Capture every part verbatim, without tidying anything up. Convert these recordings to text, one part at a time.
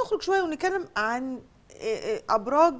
نخرج شويه ونتكلم عن ابراج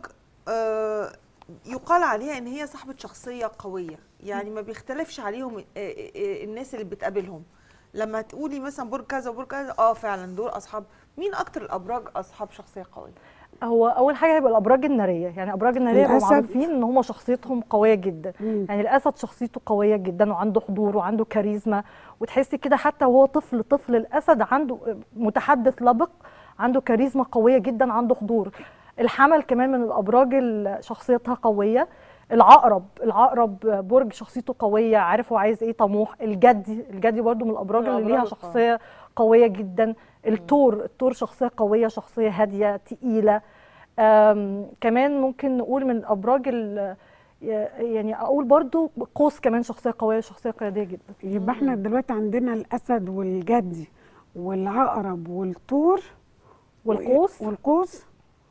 يقال عليها ان هي صاحبه شخصيه قويه، يعني ما بيختلفش عليهم الناس اللي بتقابلهم. لما تقولي مثلا برج كذا وبرج كذا، اه فعلا دول اصحاب. مين اكتر الابراج اصحاب شخصيه قويه؟ هو اول حاجه هيبقى الابراج الناريه، يعني ابراج الناريه بيبقوا معروفين ان هم شخصيتهم قويه جدا. مم. يعني الاسد شخصيته قويه جدا وعنده حضور وعنده كاريزما، وتحسي كده حتى وهو طفل طفل الاسد عنده متحدث لبق، عنده كاريزما قويه جدا، عنده حضور. الحمل كمان من الابراج اللي شخصيتها قويه. العقرب العقرب برج شخصيته قويه، عارف هو عايز ايه، طموح. الجدي الجدي برضو من الابراج اللي ليها شخصيه قويه جدا. الثور الثور شخصيه قويه، شخصيه هاديه تقيله. كمان ممكن نقول من الابراج يعني اقول برضو قوس كمان شخصيه قويه، شخصيه قياديه جدا. يبقى احنا دلوقتي عندنا الاسد والجدي والعقرب والثور والقوس والقوس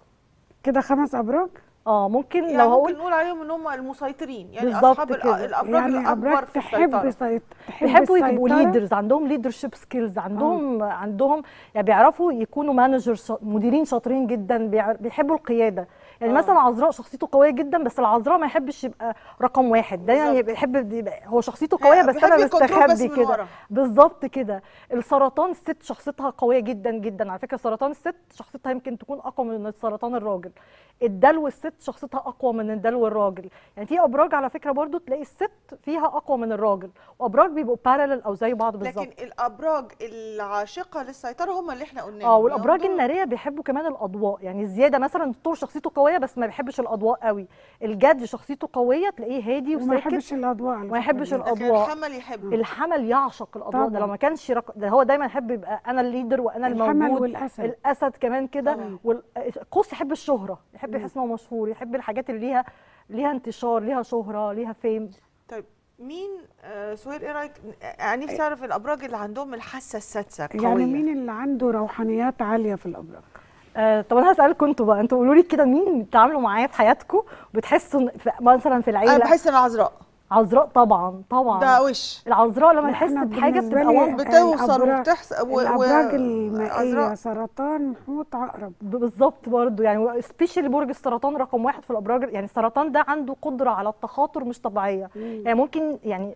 كده خمس ابراج. اه ممكن يعني لو ممكن هقول نقول عليهم ان هم المسيطرين، يعني اصحاب الابراج يعني الاكبر في السيطره. سيط... بيحبوا يبقوا ليدرز، عندهم ليدرشيب سكيلز، عندهم أوه. عندهم يعني بيعرفوا يكونوا مانجر شا... مديرين شاطرين جدا، بيحبوا القياده. يعني أوه. مثلا عذراء شخصيته قويه جدا، بس العذراء ما يحبش يبقى رقم واحد، دايما يعني بيحب يبقى هو شخصيته قويه بس انا بستخبي كده. بالظبط كده. السرطان الست شخصيتها قويه جدا جدا، على فكره سرطان الست شخصيتها يمكن تكون اقوى من السرطان الراجل. الدلو الست شخصيتها اقوى من الدلو الراجل. يعني في ابراج على فكره برضو تلاقي الست فيها اقوى من الراجل، وابراج بيبقوا بارالل او زي بعض بالظبط. لكن الابراج العاشقه للسيطره هم اللي احنا قلناهم. اه والابراج الناريه بيحبوا كمان الاضواء، يعني زياده. مثلا الثور شخصيته قويه بس ما بيحبش الاضواء قوي. الجدي شخصيته قويه تلاقيه هادي وساكت وما يحبش الاضواء. ما يحبش الاضواء. الحمل يحب الحمل يعشق الاضواء. ده لو ما كانش رق... ده هو دايما يحب يبقى انا الليدر وانا الموجود. الحمل والاسد الاسد كمان كده. والقوس يحب الشهره، يحب يحس انه مشهور، يحب الحاجات اللي ليها ليها انتشار، ليها شهره، ليها فيم. طيب مين آه سهير ايه رايك؟ يعني نفسي اعرف الابراج اللي عندهم الحاسه السادسه قويه، يعني مين اللي عنده روحانيات عاليه في الابراج؟ آه طب انا هسالكم انتوا بقى، انتوا قولوا لي كده مين بتتعاملوا معاه في حياتكم وبتحسوا مثلا في العيله؟ انا بحس ان العذراء. عذراء طبعا طبعا ده وش العذراء لما تحس بحاجه بتبقى بتوصل وبتحس و... الابراج المائيه سرطان حوت عقرب بالظبط برضو. يعني سبيشال برج السرطان رقم واحد في الابراج. يعني السرطان ده عنده قدره على التخاطر مش طبيعيه. مم. يعني ممكن يعني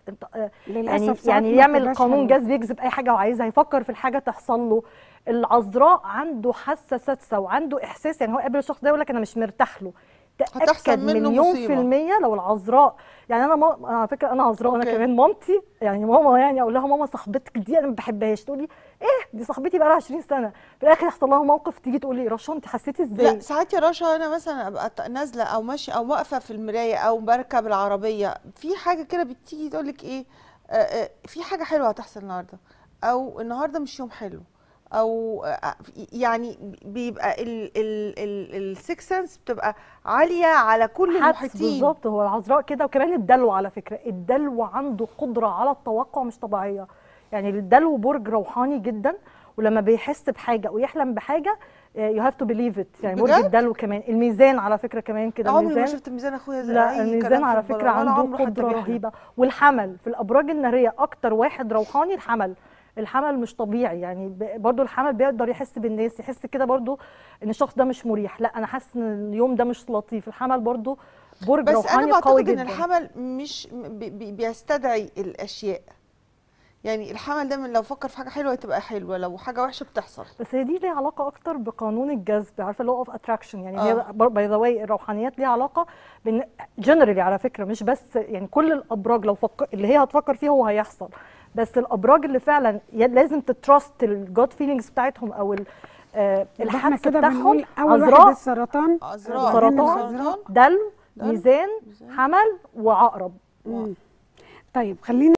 يعني, يعني يعمل قانون جذب، يجذب اي حاجه هو عايزها، يفكر في الحاجه تحصل له. العذراء عنده حاسه سادسه وعنده احساس، يعني هو قابل الشخص ده يقول لك انا مش مرتاح له، تأكد مليون في المية لو العذراء. يعني انا ما... على فكره انا عذراء، انا كمان مامتي يعني ماما، يعني اقول لها ماما صاحبتك دي انا ما بحبهاش، تقول لي ايه دي صاحبتي بقى لها عشرين سنه، في الاخر يحصل لها موقف تيجي تقول لي رشا انت حسيتي ازاي؟ لا ساعات يا رشا انا مثلا ابقى نازله او ماشيه او واقفه في المرايه او بركب العربيه، في حاجه كده بتيجي تقول لك ايه آآ آآ في حاجه حلوه هتحصل النهارده، او النهارده مش يوم حلو، او يعني بيبقى السكس سنس بتبقى عاليه على كل المحيطين. بالظبط. هو العذراء كده. وكمان الدلو على فكره، الدلو عنده قدره على التوقع مش طبيعيه. يعني الدلو برج روحاني جدا، ولما بيحس بحاجه ويحلم بحاجه يو هاف تو بليف ات. يعني برج الدلو كمان. الميزان على فكره كمان كده. عمري ما شفت الميزان اخويا زي لا الميزان على فكره عنده قدره رهيبه. والحمل في الابراج الناريه اكتر واحد روحاني الحمل. الحمل مش طبيعي، يعني برضو الحمل بيقدر يحس بالناس، يحس كده برضو ان الشخص ده مش مريح، لا انا حاسس ان اليوم ده مش لطيف. الحمل برضو برج روحاني قوي جدا. بس انا بعتقد ان الحمل مش بي بيستدعي الاشياء، يعني الحمل ده من لو فكر في حاجه حلوه تبقى حلوه، لو حاجه وحشه بتحصل. بس هي دي ليها علاقه اكتر بقانون الجذب، عارفه لو اوف اتراكشن. يعني آه. هي باي ذا واي الروحانيات ليها علاقه بان جنرالي على فكره، مش بس يعني كل الابراج لو فكر اللي هي هتفكر فيه هو هيحصل، بس الابراج اللي فعلا لازم تتراست الجود فيلينجز بتاعتهم او آه الحدس بتاعهم. عذراء السرطان عذراء سرطان دلو ميزان حمل وعقرب. طيب خلينا